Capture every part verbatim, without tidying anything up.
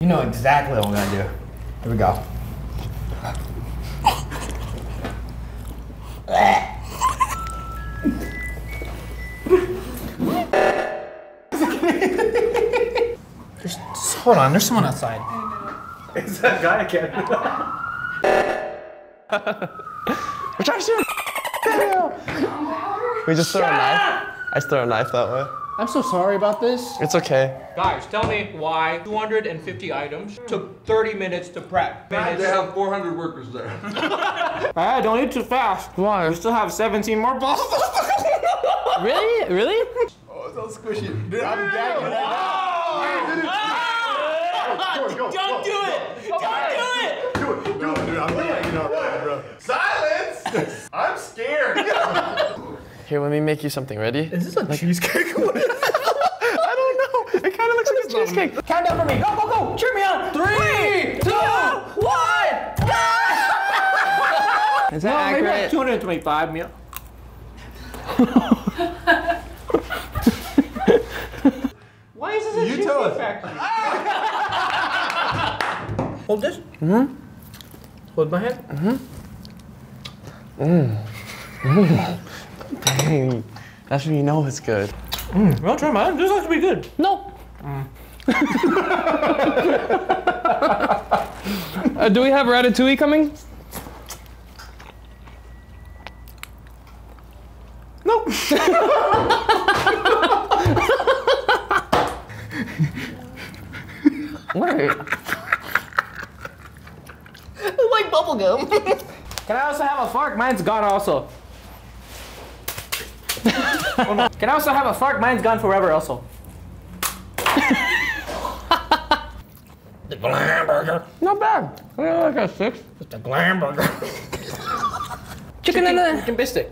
You know exactly what I'm gonna do. Here we go. There's, hold on, there's someone outside. Is that guy again? We're trying to shoot a video. We just throw a knife. I just throw a knife that way. I'm so sorry about this. It's okay. Guys, tell me why two hundred fifty items took thirty minutes to prep. They have four hundred workers there. Ah, don't eat too fast. Why? We still have seventeen more balls. Really? Really? Oh, it's all squishy. Dude, I'm gagging right now. Don't do it! Don't do it! Do it. No, dude, I'm gagging up right, bro. Silence! I'm scared. Here, let me make you something. Ready? Is this a cheesecake? I don't know. It kind of looks like a cheesecake. Count down for me. Go, go, go. Cheer me on. Three, two, one. Is that No, maybe accurate? like two hundred twenty-five meal. Why is this a You tell us. factory? Hold this. Mm-hmm. Hold my hand. Dang. That's when you know it's good. Mm, well, try mine. This looks to be good. No. uh, do we have ratatouille coming? Nope. Wait. It's like bubble gum. Can I also have a fork? Mine's gone also. Can I also have a fork? Mine's gone forever also. The glam burger. Not bad. Yeah, like a six. It's a glam burger. Chicken and a Chicken biscuit.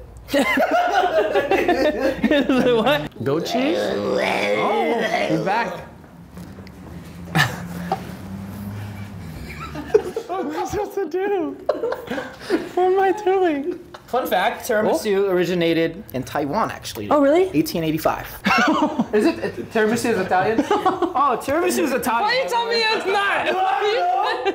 what? Goat cheese? Oh, he's back. What am I supposed to do? What am I doing? Fun fact, tiramisu originated in Taiwan, actually. Oh, really? eighteen eighty-five. Is it, it tiramisu is Italian? Oh, tiramisu is Italian. Why you tell me it's not?